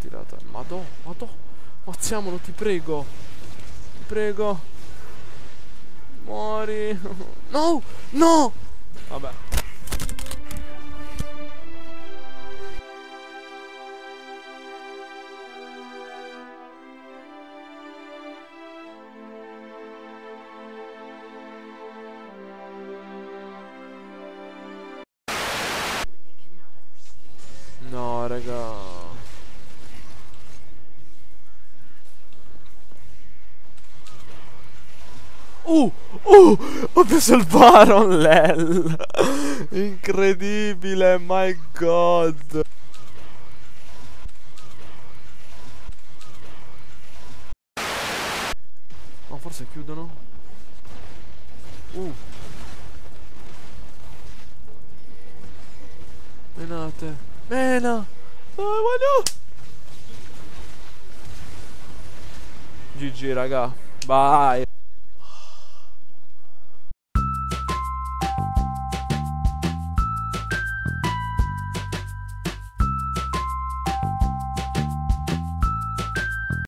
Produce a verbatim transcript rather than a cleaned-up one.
tirata. Madò, madò. Mazziamolo, ti prego. Ti prego. Muori. No, no. Vabbè. No, raga. Uh, uh, ho preso il Baron Lel. Incredibile, my god. Ma forse chiudono. Uh. Menate. Mena. Dai, voglio. G G, raga. Bye.